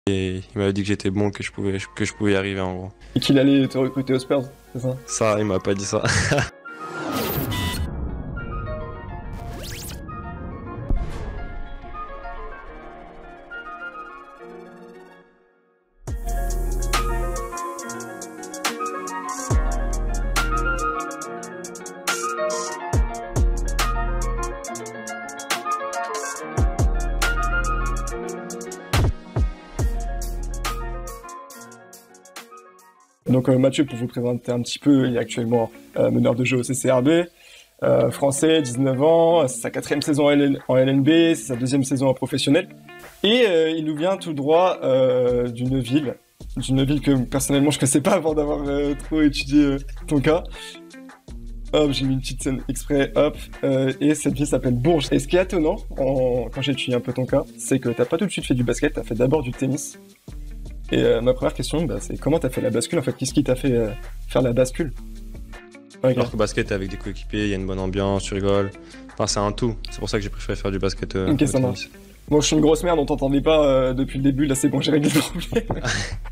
Et il m'avait dit que j'étais bon, que je pouvais y arriver en gros. Et qu'il allait te recruter aux Spurs, c'est ça? Ça, il m'a pas dit ça. Donc Mathieu, pour vous présenter un petit peu, il est actuellement meneur de jeu au CCRB, français, 19 ans, c'est sa 4e saison en LNB, c'est sa 2e saison en professionnel. Et il nous vient tout droit d'une ville que personnellement je connaissais pas avant d'avoir trop étudié ton cas. Hop, j'ai mis une petite scène exprès, hop, et cette ville s'appelle Bourges. Et ce qui est étonnant, quand j'ai étudié un peu ton cas, c'est que t'as pas tout de suite fait du basket, t'as fait d'abord du tennis. Et ma première question, c'est comment t'as fait la bascule en fait? Qu'est-ce qui t'a fait faire la bascule? Okay. Alors que basket, t'es avec des coéquipiers, il y a une bonne ambiance, tu rigoles. Enfin, c'est un tout. C'est pour ça que j'ai préféré faire du basket. Ok, ça marche. Bon, je suis une grosse merde, on t'entendait pas depuis le début, là c'est bon, j'ai réglé le problème.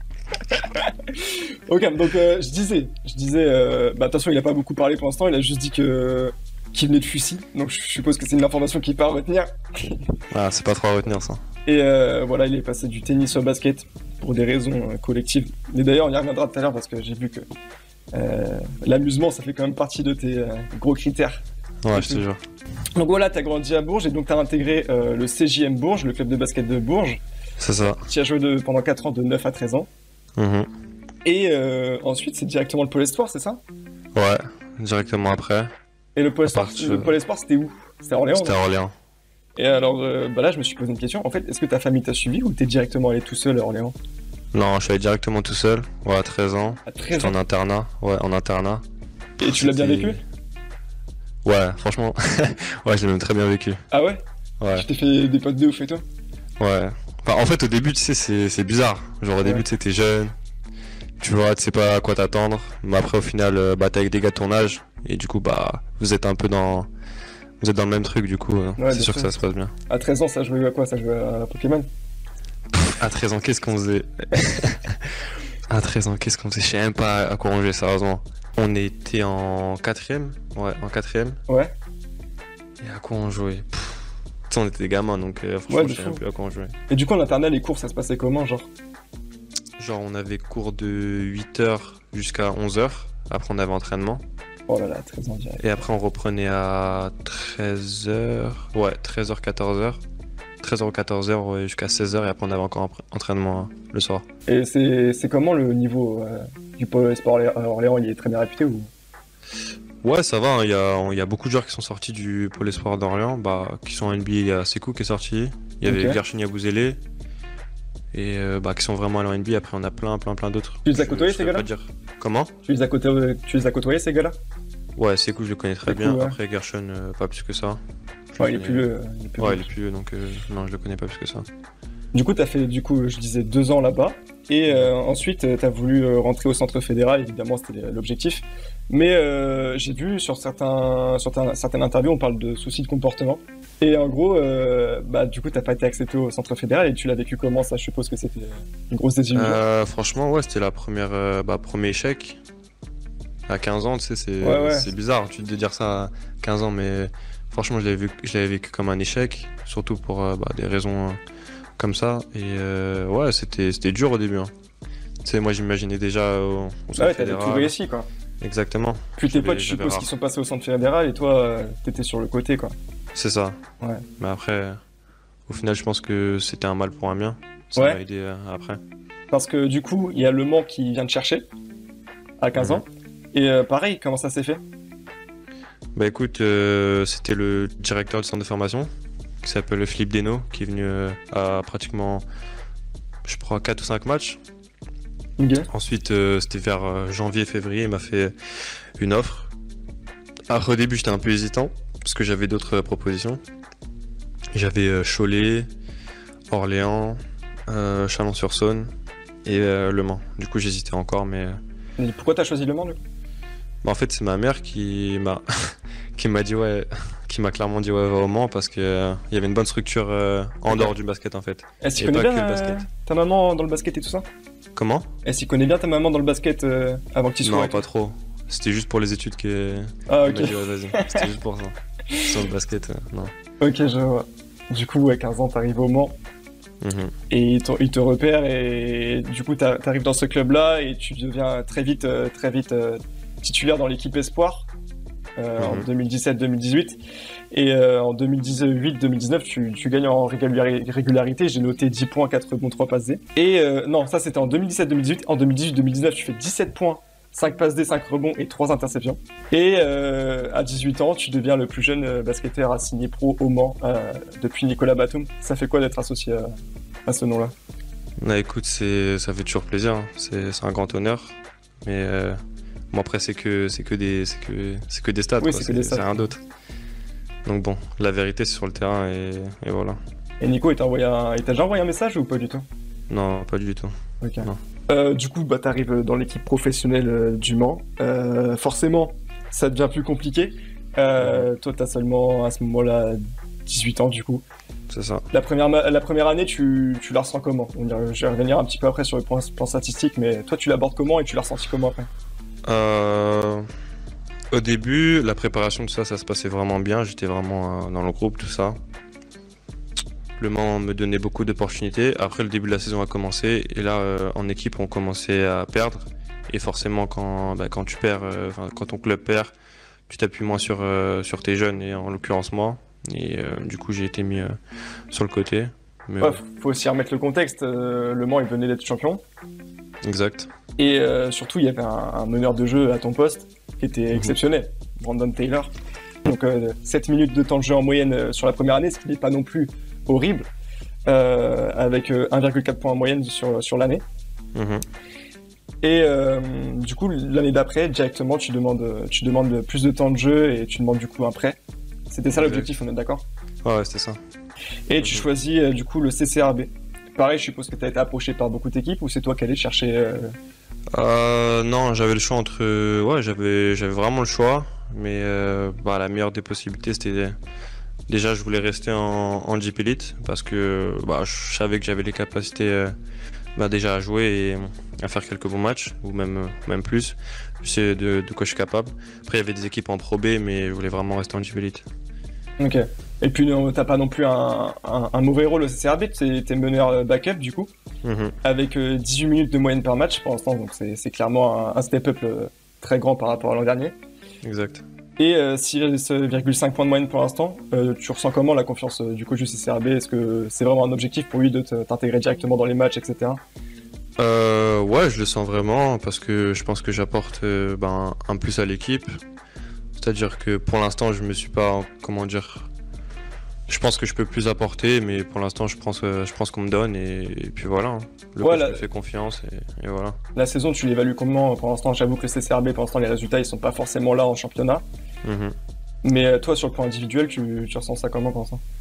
Ok, donc je disais, de toute façon il a pas beaucoup parlé pour l'instant, il a juste dit qu'il venait de Fussy, donc je suppose que c'est une information qu'il peut retenir. Ah, c'est pas trop à retenir ça. Et voilà, il est passé du tennis au basket pour des raisons collectives. Et d'ailleurs, on y reviendra tout à l'heure parce que j'ai vu que l'amusement, ça fait quand même partie de tes gros critères. Ouais, je te jure. Donc voilà, t'as grandi à Bourges et donc t'as intégré le CJM Bourges, le club de basket de Bourges. C'est ça. Tu as joué pendant 4 ans, de 9 à 13 ans. Mmh. Et ensuite, c'est directement le Pôle Espoir, c'est ça? Ouais, directement après. Et le Pôle Espoir, c'était où? C'était à Orléans? C'était à Orléans. Et alors, là, je me suis posé une question. En fait, est-ce que ta famille t'a suivi ou t'es directement allé tout seul à Orléans? Non, je suis allé directement tout seul, ouais, à 13 ans. À 13 J'étais ans? en internat, ouais, en internat. Et tu l'as bien vécu? Ouais, franchement, ouais, je l'ai même très bien vécu. Ah ouais? Ouais. Tu t'es fait des potes de ouf et tout? Ouais. Enfin, en fait, au début, tu sais, c'est bizarre. Genre, au début, tu sais, t'es jeune, tu vois, tu sais pas à quoi t'attendre. Mais après, au final, t'es avec des gars de ton âge. Et du coup, vous êtes un peu dans... Vous êtes dans le même truc, du coup, c'est sûr que ça se passe bien. À 13 ans, ça jouait à quoi? Ça jouait à Pokémon? À 13 ans, qu'est-ce qu'on faisait? À 13 ans, qu'est-ce qu'on faisait? Je sais même pas à quoi on jouait, sérieusement. On était en 4ème. Ouais, en 4ème. Ouais. Et à quoi on jouait? Tu sais, on était des gamins, donc franchement, je sais même plus à quoi on jouait. Et du coup, en internat, les cours, ça se passait comment, genre? Genre, on avait cours de 8h jusqu'à 11h. Après, on avait entraînement. Oh là là, 13 ans direct. Et après, on reprenait à 13h. Ouais, 13h, 14h. 13h, 14h jusqu'à 16h. Et après, on avait encore un entraînement le soir. Et c'est comment le niveau du Pôle Espoir Orléans? Il est très bien réputé ou? Ouais, ça va. Il y a beaucoup de joueurs qui sont sortis du Pôle Espoir d'Orléans. Qui sont en NBA. Il y a Sekou qui est sorti. Il y avait Gershon Yabouzélé. Et qui sont vraiment allés en NBA. Après, on a plein d'autres. Tu les as côtoyés, ces gars-là? Comment? Tu les as côtoyés, ces gars-là? Ouais, Sekou, je le connais très bien. Ouais. Après, Gershon, pas plus que ça. Ouais, il est plus vieux. Ouais, il est plus vieux, donc non, je le connais pas plus que ça. Du coup, t'as fait, je disais, 2 ans là-bas. Et ensuite, t'as voulu rentrer au centre fédéral. Évidemment, c'était l'objectif. Mais j'ai vu sur certaines interviews, on parle de soucis de comportement. Et en gros, du coup, t'as pas été accepté au centre fédéral. Et tu l'as vécu comment, ça? Je suppose que c'était une grosse désillusion. Franchement, ouais, c'était la premier échec. À 15 ans, tu sais, c'est bizarre de dire ça à 15 ans, mais franchement, je l'avais vécu comme un échec, surtout pour des raisons comme ça. Et ouais, c'était dur au début. Hein. Tu sais, moi, j'imaginais déjà au centre fédéral. T'avais tout réussi, quoi. Exactement. Puis tes potes, je suppose qu'ils sont passés au centre fédéral et toi, t'étais sur le côté, quoi. C'est ça. Ouais. Mais après, au final, je pense que c'était un mal pour un bien. Ça m'a aidé après. Parce que du coup, il y a Le Mans qui vient te chercher à 15 ans. Et pareil, comment ça s'est fait? Écoute, c'était le directeur du centre de formation qui s'appelle Philippe Desnaux, qui est venu à pratiquement, je crois, 4 ou 5 matchs. Okay. Ensuite, c'était vers janvier-février, il m'a fait une offre. Alors, au début, j'étais un peu hésitant parce que j'avais d'autres propositions. J'avais Cholet, Orléans, Chalon-sur-Saône et Le Mans. Du coup, j'hésitais encore, mais... Et pourquoi t'as choisi Le Mans, lui? En fait, c'est ma mère qui m'a dit ouais, qui m'a clairement dit ouais, va au Mans parce qu'il y avait une bonne structure en dehors du basket en fait. Est-ce qu'il connaît bien ta maman dans le basket et tout ça? Comment? Est-ce qu'il connaît bien ta maman dans le basket avant que tu sois? Non, pas trop. C'était juste pour les études Ah, ok. m'a dit ouais, vas-y. C'était juste pour ça. Sur le basket, non. Ok, je vois. Du coup, à 15 ans, t'arrives au Mans. Et il te repère et du coup t'arrives dans ce club-là et tu deviens très vite titulaire dans l'équipe Espoir en 2017-2018 et en 2018-2019 tu gagnes en régularité. J'ai noté 10 points, 4 rebonds, 3 passes D. Et non, ça c'était en 2017-2018. En 2018-2019 tu fais 17 points, 5 passes D, 5 rebonds et 3 interceptions. Et à 18 ans, tu deviens le plus jeune basketteur à signer pro au Mans depuis Nicolas Batum. Ça fait quoi d'être associé à ce nom-là? Bah écoute, ça fait toujours plaisir, hein. C'est un grand honneur. Mais bon après c'est que des stats, oui, quoi. C'est rien d'autre. Donc bon, la vérité c'est sur le terrain et voilà. Et Nico, il t'a déjà envoyé un message ou pas du tout? Non, pas du tout. Ok. Non. Du coup, bah, t'arrives dans l'équipe professionnelle du Mans. Forcément, ça devient plus compliqué. Toi, t'as seulement à ce moment-là 18 ans du coup. C'est ça. La première année, tu la ressens comment? Je vais revenir un petit peu après sur le plan statistique, mais toi, tu l'abordes comment et tu l'as ressenti comment après? Au début, la préparation de ça se passait vraiment bien. J'étais vraiment dans le groupe, tout ça. Le Mans me donnait beaucoup d'opportunités. Après, le début de la saison a commencé et là, en équipe, on commençait à perdre. Et forcément, quand tu perds, quand ton club perd, tu t'appuies moins sur tes jeunes et en l'occurrence moi. Et du coup, j'ai été mis sur le côté. Mais ouais, faut aussi remettre le contexte. Le Mans, il venait d'être champion. Exact. Et surtout, il y avait un meneur de jeu à ton poste qui était exceptionnel, Brandon Taylor. Donc 7 minutes de temps de jeu en moyenne sur la première année, ce qui n'est pas non plus horrible, avec 1,4 points en moyenne sur l'année. Et du coup, l'année d'après, directement, tu demandes plus de temps de jeu et tu demandes du coup un prêt. C'était ça l'objectif, on est d'accord? Ouais, c'était ça. Et tu choisis du coup le CCRB. Pareil, je suppose que tu as été approché par beaucoup d'équipes ou c'est toi qui allais chercher Non, j'avais le choix entre... Ouais, j'avais vraiment le choix, mais la meilleure des possibilités, c'était... Déjà, je voulais rester en Jeep Elite parce que je savais que j'avais les capacités déjà à jouer et à faire quelques bons matchs, ou même plus. Je sais de quoi je suis capable. Après, il y avait des équipes en Pro B, mais je voulais vraiment rester en Jeep Elite. Ok. Et puis, t'as pas non plus un mauvais rôle au CCRB, t'es meneur backup du coup, avec 18 minutes de moyenne par match pour l'instant, donc c'est clairement un step-up très grand par rapport à l'an dernier. Exact. Et 6,5 points de moyenne pour l'instant, tu ressens comment la confiance du coach du CCRB? Est-ce que c'est vraiment un objectif pour lui de t'intégrer directement dans les matchs, etc.? Ouais, je le sens vraiment parce que je pense que j'apporte un plus à l'équipe. C'est-à-dire que pour l'instant, je me suis pas, je pense que je peux plus apporter, mais pour l'instant, je pense qu'on me donne et puis voilà. Le coach me fait confiance et voilà. La saison, tu l'évalues comment? Pour l'instant, j'avoue que le CCRB, pour l'instant, les résultats, ils sont pas forcément là en championnat. Mais toi, sur le plan individuel, tu ressens ça comment pour l'instant?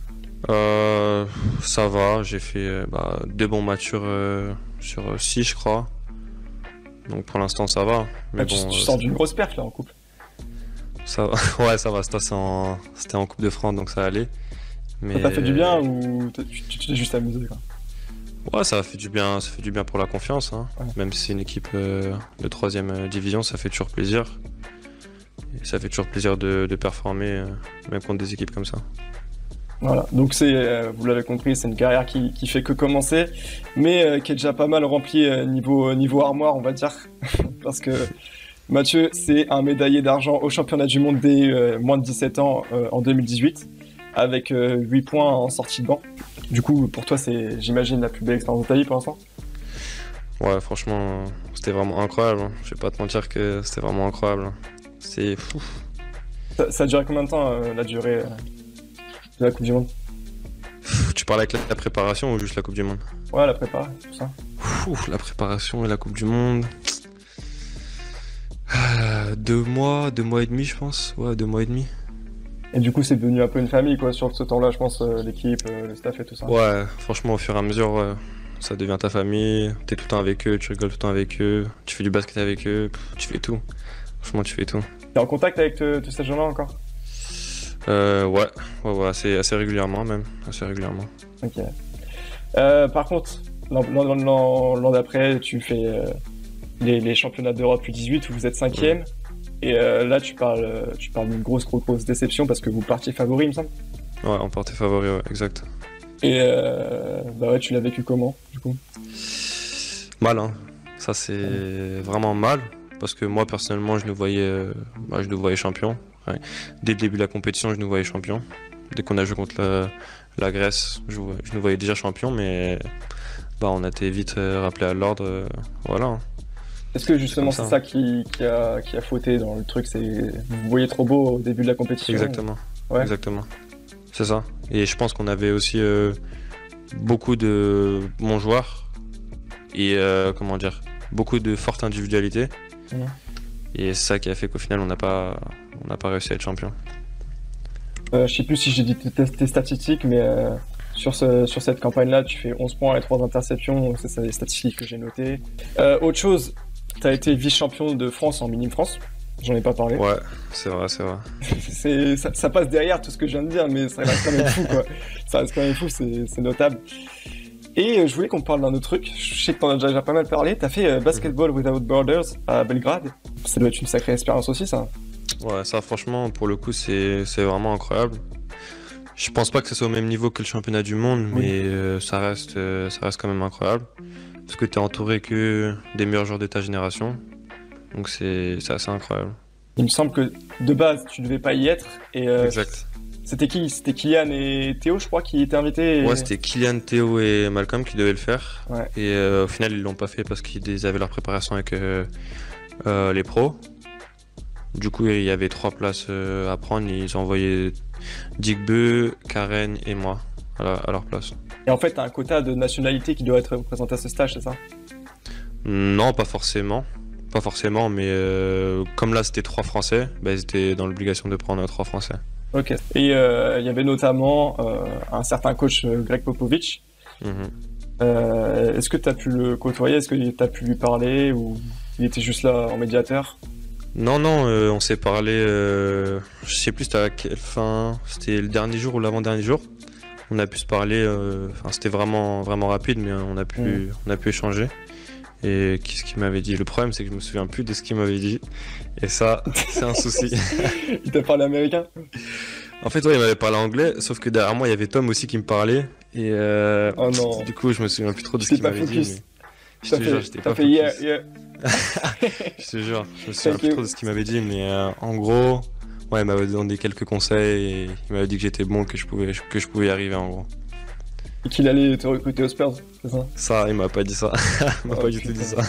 Ça va, j'ai fait 2 bons matchs sur 6, je crois. Donc pour l'instant, ça va. Mais tu sors d'une grosse perf là en couple. Ça va. Ouais, ça va. C'était en Coupe de France, donc ça allait. Mais... Ça t'a fait du bien ou tu t'es juste amusé quoi? Ouais, ça fait du bien pour la confiance. Hein. Ouais. Même si c'est une équipe de 3e division, ça fait toujours plaisir. Et ça fait toujours plaisir de performer, même contre des équipes comme ça. Voilà, donc vous l'avez compris, c'est une carrière qui fait que commencer, mais qui est déjà pas mal remplie niveau armoire, on va dire. Parce que Mathieu, c'est un médaillé d'argent au championnat du monde des moins de 17 ans en 2018, avec 8 points en sortie de banc. Du coup, pour toi, c'est, j'imagine, la plus belle expérience de ta vie pour l'instant? Ouais, franchement, c'était vraiment incroyable. Je vais pas te mentir que c'était vraiment incroyable. C'est fou. Ça a duré combien de temps, la durée de la Coupe du Monde? Tu parles avec la préparation ou juste la Coupe du Monde? Ouais, la prépa, tout ça. La préparation et la Coupe du Monde... 2 mois et demi, je pense. Ouais, 2 mois et demi. Et du coup, c'est devenu un peu une famille, quoi, sur ce temps-là, je pense, l'équipe, le staff et tout ça. Ouais, franchement, au fur et à mesure, ouais, ça devient ta famille. T'es tout le temps avec eux, tu rigoles tout le temps avec eux, tu fais du basket avec eux, tu fais tout. Franchement, tu fais tout. T'es en contact avec tous ces gens-là encore? Ouais, assez régulièrement même, assez régulièrement. Ok. Par contre, l'an d'après, tu fais les championnats d'Europe U18 où vous êtes cinquième. Et là, tu parles d'une grosse déception parce que vous partiez favori, il me semble. Ouais, on partait favori, ouais, exact. Et bah ouais, tu l'as vécu comment, du coup? Mal, hein. Ça, c'est vraiment mal. Parce que moi, personnellement, je nous voyais champions. Ouais. Dès le début de la compétition, je nous voyais champions. Dès qu'on a joué contre la Grèce, je nous voyais déjà champions, mais bah, on a été vite rappelé à l'ordre. Voilà. Est-ce que justement c'est ça qui a fauté dans le truc, c'est vous voyez trop beau au début de la compétition? Exactement. Ouais. Exactement. C'est ça. Et je pense qu'on avait aussi beaucoup de bons joueurs et beaucoup de fortes individualités. Et c'est ça qui a fait qu'au final on n'a pas réussi à être champion. Je sais plus si j'ai dit tes statistiques, mais sur cette campagne-là, tu fais 11 points et 3 interceptions, c'est ça les statistiques que j'ai notées. Autre chose, tu as été vice-champion de France en Minime France, j'en ai pas parlé. Ouais, c'est vrai. ça passe derrière tout ce que je viens de dire, mais ça reste quand même fou, quoi. Ça reste quand même fou, c'est notable. Et je voulais qu'on parle d'un autre truc. Je sais que t'en as déjà pas mal parlé. T'as fait Basketball Without Borders à Belgrade. Ça doit être une sacrée expérience aussi, ça. Ouais, ça franchement, pour le coup, c'est vraiment incroyable. Je pense pas que ce soit au même niveau que le championnat du monde, mais ça reste quand même incroyable. Parce que t'es entouré que des meilleurs joueurs de ta génération. Donc c'est assez incroyable. Il me semble que de base, tu devais pas y être. Et, exact. C'était qui? C'était Kylian et Théo, je crois, qui étaient invités. Ouais, c'était Kylian, Théo et Malcolm qui devaient le faire. Ouais. Et au final, ils l'ont pas fait parce qu'ils avaient leur préparation avec les pros. Du coup, il y avait 3 places à prendre. Ils ont envoyé Digbeu, Karen et moi à leur place. Et en fait, t'as un quota de nationalité qui doit être représenté à ce stage, c'est ça? Non, pas forcément. Pas forcément, mais comme là, c'était 3 Français, bah, ils étaient dans l'obligation de prendre 3 Français. Ok. Et il y avait notamment un certain coach Greg Popovich. Est-ce que tu as pu le côtoyer? Est-ce que tu as pu lui parler ou il était juste là en médiateur? Non, on s'est parlé, je sais plus c'était à quelle fin, c'était le dernier jour ou l'avant-dernier jour. On a pu se parler, c'était vraiment rapide, mais on a pu échanger. Et qu'est-ce qu'il m'avait dit? Le problème, c'est que je me souviens plus de ce qu'il m'avait dit. Et ça, c'est un souci. Il t'a parlé américain? En fait, ouais, il m'avait parlé anglais, sauf que derrière moi, il y avait Tom aussi qui me parlait. Et oh non. Du coup, je me souviens plus trop de ce qu'il m'avait dit. Mais... Je te jure, j'étais pas focus. Je te jure, je me souviens plus trop de ce qu'il m'avait dit, mais en gros, ouais, il m'avait donné quelques conseils et il m'avait dit que j'étais bon, que je pouvais y arriver en gros. Et qu'il allait te recruter aux Spurs, c'est ça? Ça, il m'a pas dit ça. Il m'a pas du tout dit ça.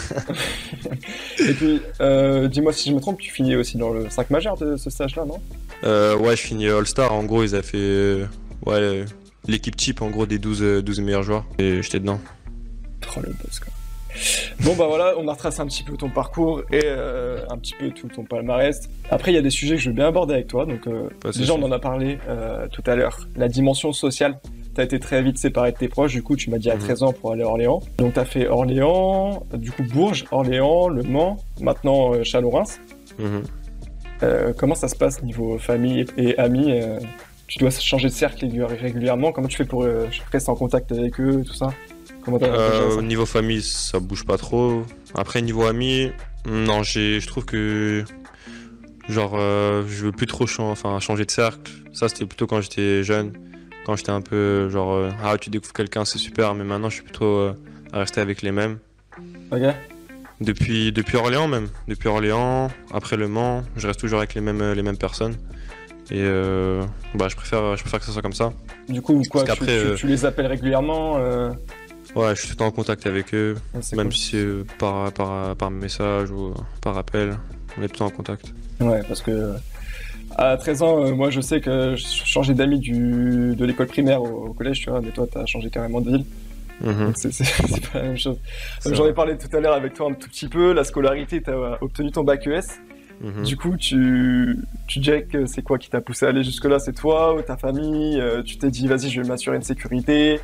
Et puis, dis-moi si je me trompe, tu finis aussi dans le 5 majeur de ce stage-là, non? Ouais, je finis All-Star. En gros, ils avaient fait l'équipe type, en gros, des 12 meilleurs joueurs. Et j'étais dedans. Oh le boss, quoi. Bon bah voilà, on a retracé un petit peu ton parcours et un petit peu tout ton palmarès. Après il y a des sujets que je veux bien aborder avec toi, donc déjà on en a parlé tout à l'heure, la dimension sociale. T'as été très vite séparé de tes proches, du coup tu m'as dit à 13 ans pour aller à Orléans. Donc t'as fait Orléans, du coup Bourges, Orléans, Le Mans, maintenant Châlons-Reims. Comment ça se passe niveau famille et amis? Tu dois changer de cercle régulièrement, comment tu fais pour rester en contact avec eux, tout ça? Niveau famille, ça bouge pas trop. Après, niveau amis, non, je trouve que je veux plus trop changer de cercle. Ça, c'était plutôt quand j'étais jeune, quand j'étais un peu tu découvres quelqu'un, c'est super, mais maintenant, je suis plutôt à rester avec les mêmes. Ok. Depuis Orléans même. Depuis Orléans, après Le Mans, je reste toujours avec les mêmes personnes. Et je préfère que ça soit comme ça. Du coup, quoi, tu les appelles régulièrement Ouais, je suis tout le temps en contact avec eux, même cool. si c'est par message ou par appel, on est tout le temps en contact. Ouais, parce que à 13 ans, moi je sais que je changeais d'amis de l'école primaire au collège, tu vois, mais toi t'as changé carrément de ville. Donc c'est pas la même chose. J'en ai parlé tout à l'heure avec toi un tout petit peu, la scolarité, t'as obtenu ton bac ES. Du coup, tu dirais que c'est quoi qui t'a poussé à aller jusque-là? C'est toi ou ta famille? Tu t'es dit, vas-y, je vais m'assurer une sécurité?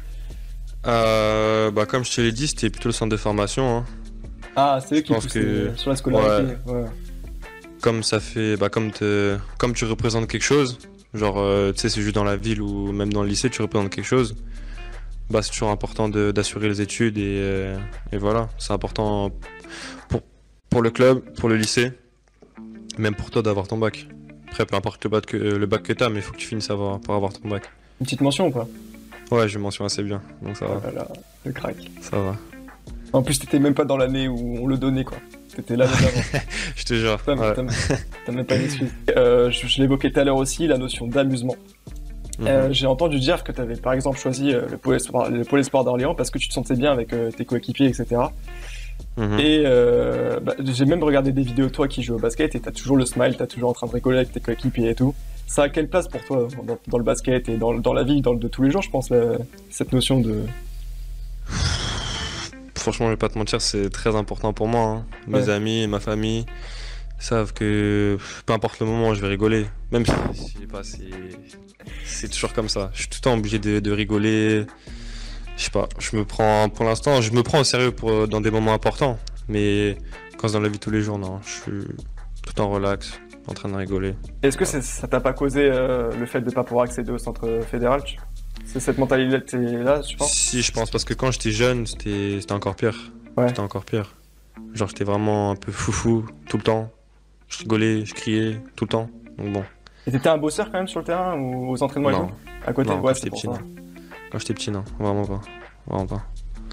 Comme je te l'ai dit, c'était plutôt le centre de formation. Hein. Ah, c'est eux qui poussent sur la scolarité. Ouais. Comme ça fait, comme tu représentes quelque chose, Genre, tu sais, c'est juste dans la ville ou même dans le lycée, tu représentes quelque chose. Bah, c'est toujours important d'assurer les études et voilà. C'est important pour, pour le club, pour le lycée, même pour toi d'avoir ton bac. Après, peu importe le bac que t'as, mais il faut que tu finisses pour avoir ton bac. Une petite mention ou pas? Ouais, je mentionne assez bien, donc ça va. Voilà, le crack. Ça va. En plus, t'étais même pas dans l'année où on le donnait, quoi. T'étais là même avant. Je te jure. T'as même pas une excuse. Je l'évoquais tout à l'heure aussi, la notion d'amusement. J'ai entendu dire que t'avais par exemple choisi le pôle espoir d'Orléans parce que tu te sentais bien avec tes coéquipiers, etc. Et j'ai même regardé des vidéos de toi qui joues au basket et t'as toujours le smile, t'as toujours en train de rigoler avec tes coéquipiers et tout. Ça a quelle place pour toi dans le basket et dans la vie de tous les jours, je pense, cette notion de... Franchement, je vais pas te mentir, c'est très important pour moi. Hein. Mes amis et ma famille savent que peu importe le moment, je vais rigoler. Même si, je sais pas, c'est toujours comme ça. Je suis tout le temps obligé de rigoler. Je sais pas, pour l'instant, je me prends au sérieux dans des moments importants. Mais quand c'est dans la vie de tous les jours, non, je suis tout le temps relax, en train de rigoler. Est-ce que ça t'a pas causé le fait de pas pouvoir accéder au centre fédéral? C'est cette mentalité-là, tu penses? Si, je pense, parce que quand j'étais jeune, c'était encore pire. Ouais. C'était encore pire. Genre, j'étais vraiment un peu foufou tout le temps. Je rigolais, je criais tout le temps. Donc bon. Et t'étais un bosseur quand même sur le terrain ou aux entraînements? Non. Et tout à côté? Non, Ouais, quand j'étais petit, non. Quand j'étais petit, non. Vraiment pas. Vraiment pas.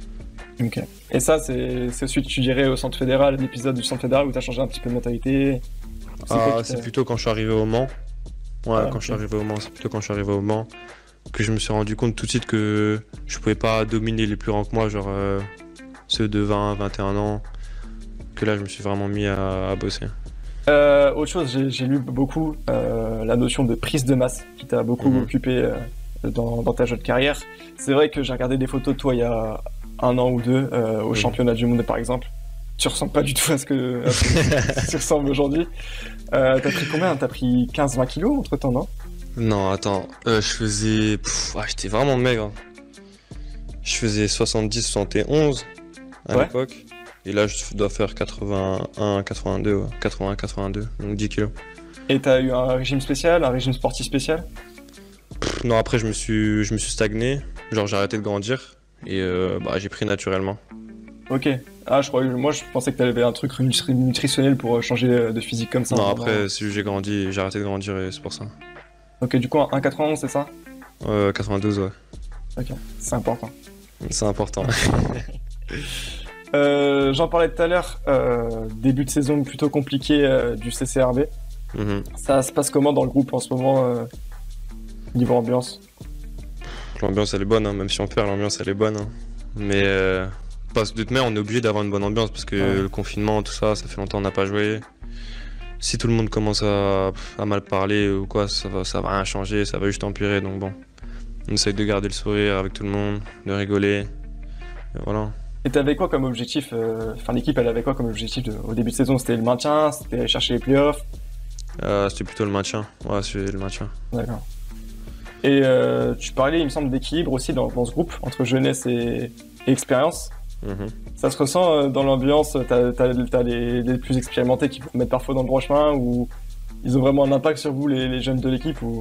Ok. Et ça, c'est celui que tu dirais au centre fédéral, l'épisode du centre fédéral où t'as changé un petit peu de mentalité? C'est plutôt quand je suis arrivé au Mans. Ouais, quand je suis arrivé au Mans, c'est plutôt quand je suis arrivé au Mans que je me suis rendu compte tout de suite que je pouvais pas dominer les plus grands que moi, genre ceux de 20, 21 ans, que là je me suis vraiment mis à bosser. Autre chose, j'ai lu beaucoup la notion de prise de masse qui t'a beaucoup occupé dans ta jeune carrière. C'est vrai que j'ai regardé des photos de toi il y a 1 an ou 2 au championnat du monde par exemple. Tu ressembles pas du tout à ce que tu ressembles aujourd'hui. T'as pris combien? T'as pris 15-20 kilos entre temps, non? Non, attends, je faisais... j'étais vraiment maigre. Je faisais 70-71 à l'époque. Et là, je dois faire 81, 82, ouais. 80, 82, donc 10 kilos. Et t'as eu un régime spécial, un régime sportif spécial? Non, après, je me suis stagné. Genre, j'ai arrêté de grandir. Et j'ai pris naturellement. Ok. Ah, moi, je pensais que t'avais un truc nutritionnel pour changer de physique comme ça. Non, après, si j'ai grandi, j'ai arrêté de grandir et c'est pour ça. Ok, du coup, 1,91, c'est ça? 92, ouais. Ok, c'est important. C'est important. J'en parlais tout à l'heure, début de saison plutôt compliqué du CCRB. Ça se passe comment dans le groupe en ce moment, niveau ambiance? L'ambiance elle est bonne, hein. Même si on perd, l'ambiance elle est bonne. Hein. Mais de toute manière, on est obligé d'avoir une bonne ambiance parce que le confinement, tout ça, ça fait longtemps qu'on n'a pas joué. Si tout le monde commence à mal parler ou quoi, ça va rien changer, ça va juste empirer. Donc bon, on essaye de garder le sourire avec tout le monde, de rigoler. Et voilà. Et t'avais quoi comme objectif? L'équipe, elle avait quoi comme objectif au début de saison? C'était le maintien? C'était chercher les playoffs? C'était plutôt le maintien. Ouais, c'était le maintien. D'accord. Et tu parlais, il me semble, d'équilibre aussi dans ce groupe, entre jeunesse et expérience. Ça se ressent dans l'ambiance? T'as les plus expérimentés qui vous mettent parfois dans le droit chemin ou ils ont vraiment un impact sur vous, les jeunes de l'équipe ou...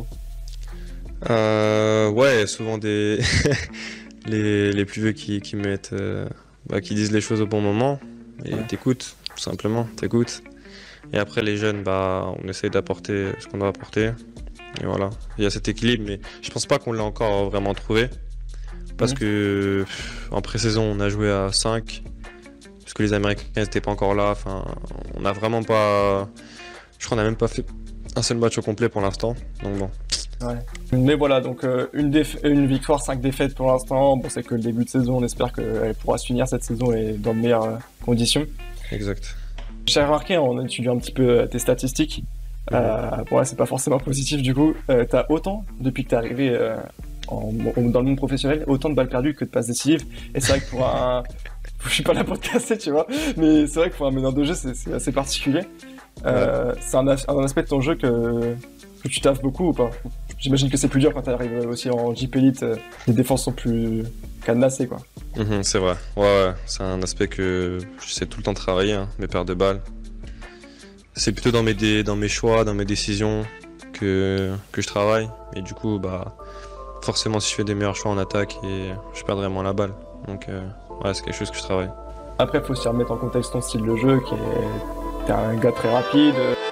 Ouais, souvent les plus vieux qui mettent... qui disent les choses au bon moment et t'écoutes, tout simplement, t'écoutes. Et après les jeunes, on essaie d'apporter ce qu'on doit apporter. Et voilà, il y a cet équilibre, mais je pense pas qu'on l'a encore vraiment trouvé. Parce que en pré-saison, on a joué à 5. Parce que les Américains n'étaient pas encore là. Enfin, on a vraiment pas... Je crois qu'on n'a même pas fait un seul match au complet pour l'instant. Donc bon. Ouais. Mais voilà, donc une victoire, 5 défaites pour l'instant. Bon, c'est que le début de saison, on espère qu'elle pourra se finir cette saison et dans de meilleures conditions. Exact. J'ai remarqué en étudiant un petit peu tes statistiques, c'est pas forcément positif du coup, t'as autant, depuis que t'es arrivé dans le monde professionnel, autant de balles perdues que de passes décisives. Et c'est vrai que pour un... Je suis pas là pour te casser, tu vois, mais c'est vrai que pour un meneur de jeu, c'est assez particulier. C'est un aspect de ton jeu que tu taffes beaucoup ou pas? J'imagine que c'est plus dur quand t'arrives aussi en JP Elite, les défenses sont plus cadenassées, quoi. C'est vrai, ouais, c'est un aspect que j'essaie tout le temps de travailler, mes pertes de balles. C'est plutôt dans mes choix, dans mes décisions, que je travaille. Et du coup, bah, forcément, si je fais des meilleurs choix en attaque, et je perdrai moins la balle. Donc, ouais, c'est quelque chose que je travaille. Après, il faut aussi remettre en contexte ton style de jeu, qui est... T'es un gars très rapide.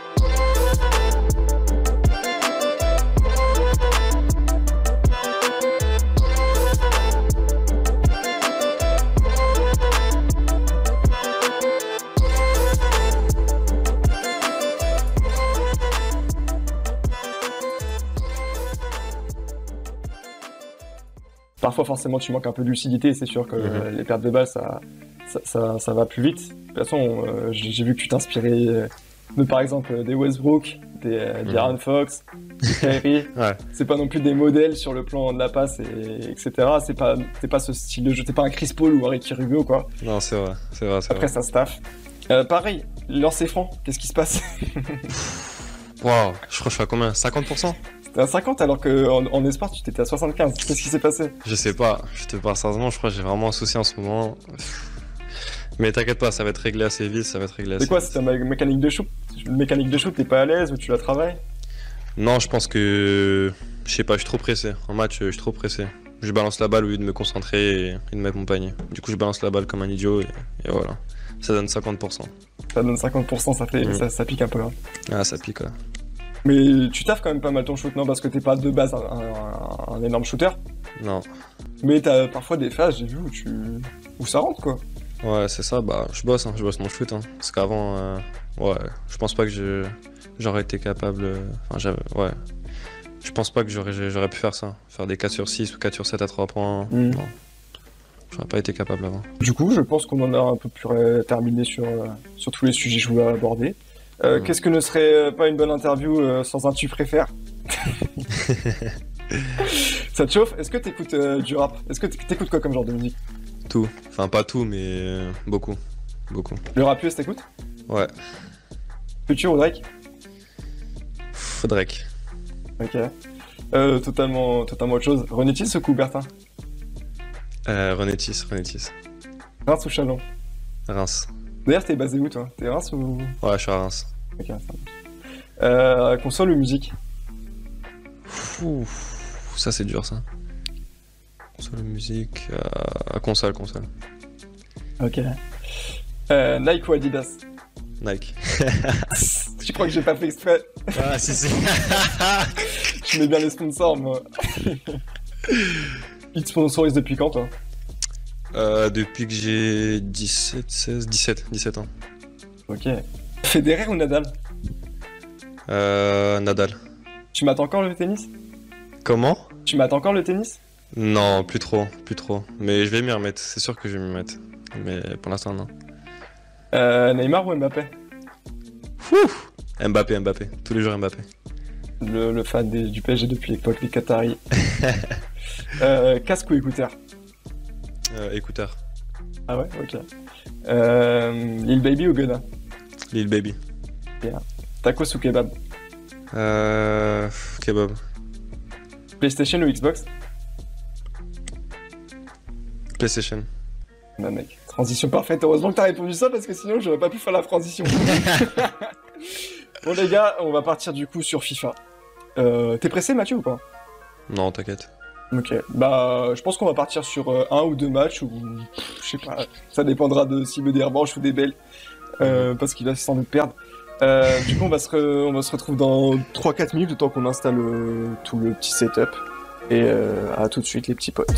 Parfois, forcément, tu manques un peu de lucidité. C'est sûr que les pertes de balles, ça va plus vite. De toute façon, j'ai vu que tu t'inspirais de, par exemple, des Westbrook, des Aaron Fox, des Kyrie. Ouais. C'est pas non plus des modèles sur le plan de la passe, etc. T'es pas ce style de jeu. T'es pas un Chris Paul ou un Ricky Rubio, quoi. Non, c'est vrai. Après, ça se taffe. Pareil, lancer franc, qu'est-ce qui se passe? Waouh, je crois que je suis à combien? 50%? T'es à 50 alors qu'en esport, tu t'étais à 75. Qu'est-ce qui s'est passé? Je sais pas, je te parle sérieusement, je crois que j'ai vraiment un souci en ce moment. Mais t'inquiète pas, ça va être réglé assez vite, C'est quoi, c'est ta mécanique de shoot? Mécanique de shoot, t'es pas à l'aise ou tu la travailles? Non, je pense que... Je sais pas, je suis trop pressé. En match, je suis trop pressé. Je balance la balle au lieu de me concentrer et de mettre mon panier. Du coup, je balance la balle comme un idiot et voilà. Ça donne 50%. Ça donne 50%, ça fait, ça pique un peu. Hein. Ah, ça pique, ouais. Mais tu taffes quand même pas mal ton shoot, non? Parce que t'es pas de base un énorme shooter. Non. Mais t'as parfois des phases, j'ai vu, où ça rentre, quoi. Ouais, c'est ça, bah, je bosse mon shoot. Hein. Parce qu'avant, ouais, je pense pas que j'aurais été capable... Enfin, ouais. Je pense pas que j'aurais pu faire ça. Faire des 4 sur 6 ou 4 sur 7 à 3 points. Non. J'aurais pas été capable avant. Du coup, je pense qu'on en a un peu plus terminé sur tous les sujets que je voulais aborder. Qu'est-ce que ne serait pas une bonne interview sans un tu préfères? Ça te chauffe? Est-ce que t'écoutes du rap? Est-ce que t'écoutes quoi comme genre de musique? Tout. Enfin, pas tout, mais beaucoup. Beaucoup. Le rap US, t'écoutes? Ouais. Future ou Drake? Drake. Ok. Totalement autre chose. Renétis ou Coubertin? Renétis. Reims ou Chalon? Reims. D'ailleurs, t'es basé où, toi? T'es Reims ou... Ouais, je suis à Reims. Ok, ça marche. Console ou musique? Ça, c'est dur, ça. Console ou musique... console. Ok. Nike ou Adidas? Nike. Je crois que j'ai pas fait exprès. Ah, si. Je mets bien les sponsors, moi. Ils te sponsorisent depuis quand, toi? Depuis que j'ai 17 ans. Ok. Federer ou Nadal? Nadal. Tu mates encore le tennis? Comment? Tu mates encore le tennis? Non, plus trop. Mais je vais m'y remettre, c'est sûr que je vais m'y remettre. Mais pour l'instant, non. Neymar ou Mbappé? Mbappé. Tous les jours Mbappé. Le fan du PSG depuis l'époque des Qataris. Casque ou écouteur? Écouteur. Ah ouais, ok. Lil Baby ou Gunna? Lil Baby. Yeah. Tacos ou kebab? Kebab. PlayStation ou Xbox? PlayStation. Bah mec, transition parfaite. Heureusement que t'as répondu ça parce que sinon j'aurais pas pu faire la transition. Bon les gars, on va partir du coup sur FIFA. T'es pressé Mathieu ou pas? Non, t'inquiète. Ok, bah je pense qu'on va partir sur un ou deux matchs ou je sais pas, ça dépendra de s'il veut des revanches ou des belles, parce qu'il va sans doute perdre. Du coup on va se retrouver dans 3-4 minutes le temps qu'on installe tout le petit setup et à tout de suite les petits potes.